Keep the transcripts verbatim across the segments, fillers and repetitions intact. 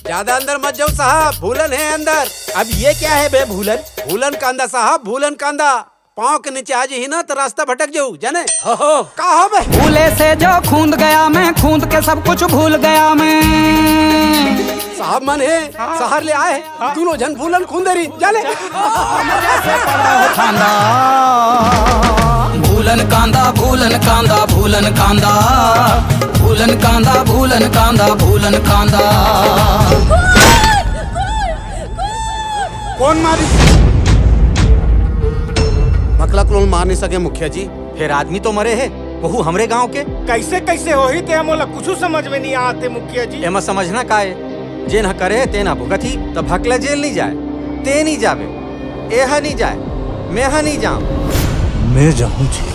ज्यादा अंदर मत जाओ साहब, भूलन है अंदर। अब ये क्या है बे भूलन? भूलन कांदा साहब, भूलन कांदा। पाँव के नीचे आज ही ना तो रास्ता भटक जाऊ जाने। हो हो का हो बे? भूले से जो खूंद गया मैं, खूंद के सब कुछ भूल गया मैं। साहब मन है शहर ले आए, दोनों जन भूलन खूंदेरी जाने। भूलन कांदा भूलन कांदा भूलन कांदा भूलन कांदा भूलन कांदा भूलन कांदा। कौन मारी? मकला क्लोन मार नहीं सके मुखिया जी। फिर आदमी तो मरे है, वहू हमरे गांव के। कैसे कैसे हो ही ते मोला कुछ समझ में नहीं आते मुखिया जी। एमा समझना का है, जे न करे ते ना भुगती तो भकला जेल नहीं जाए, ते नहीं जावे, एहा नहीं जाए, मैं नहीं जाऊं। मैं जाऊं जी।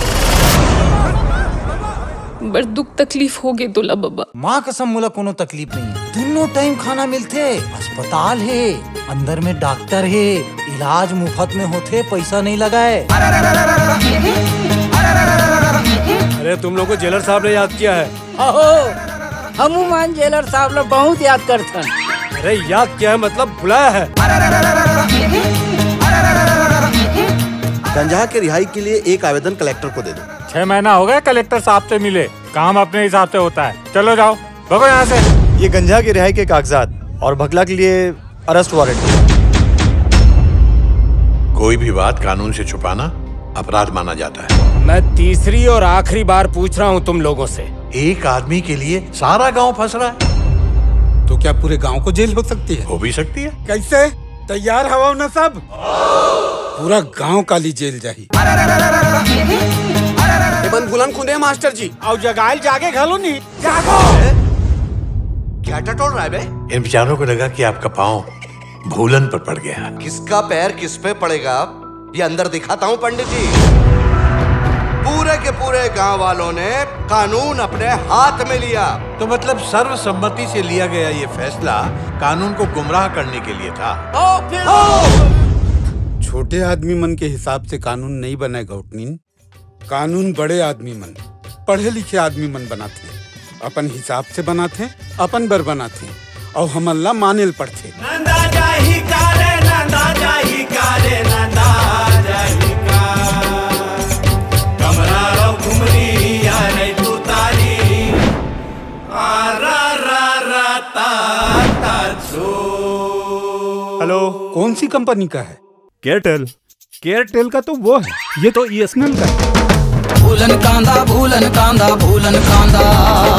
बड़ दुख तकलीफ हो गई तोला बाबा। माँ कसम मोला कोनो तकलीफ नहीं है। दोनों टाइम खाना मिलते, अस्पताल है, अंदर में डॉक्टर है, इलाज मुफ्त में होते, पैसा नहीं लगाए। अरे तुम लोग को जेलर साहब ने याद किया है? हम मान जेलर साहब लोग बहुत याद करते हैं। अरे याद किया है मतलब बुलाया है। गंजा के रिहाई के लिए एक आवेदन कलेक्टर को दे दो। छह महीना हो गया कलेक्टर साहब से मिले, काम अपने हिसाब से होता है। चलो जाओ, भगो यहाँ से। ये गंजा की रिहाई के कागजात और भगला के लिए अरेस्ट वारंट। कोई भी बात कानून से छुपाना अपराध माना जाता है। मैं तीसरी और आखिरी बार पूछ रहा हूँ तुम लोगों से। एक आदमी के लिए सारा गांव फंस रहा है, तो क्या पूरे गांव को जेल हो सकती है? हो भी सकती है। कैसे? तैयार हवा ना सब, पूरा गांव काली जेल जाही। बन भूलन खुदे मास्टर जी। और जगाइल जागे घलो नहीं। जागो। क्या टटोल रहा है बे? इन बेचारों को लगा कि आपका पाँव भूलन पर पड़ गया। किसका पैर किस पे पड़ेगा ये अंदर दिखाता हूँ पंडित जी। पूरे के पूरे गांव वालों ने कानून अपने हाथ में लिया। तो मतलब सर्वसम्मति से लिया गया ये फैसला कानून को गुमराह करने के लिए था। ओ, फिर ओ। छोटे आदमी मन के हिसाब से कानून नहीं बने गौटनीन, कानून बड़े आदमी मन, पढ़े लिखे आदमी मन बनाते हैं, अपन हिसाब से बनाते हैं, अपन बर बनाते हैं, और हम अल्लाह मानेल पढ़ते। नंदा जाही कारे नंदा जाही कारे नंदा जाही का कमरा रो घुमरी या नहीं तू तारी आ रा रा रा ता ता छो। हेलो, कौन सी कंपनी का है? केयरटेल। केयरटेल का तो वो है, ये तो ई एस एन एल का है। भूलन कांदा भूलन कांदा भूलन कांदा।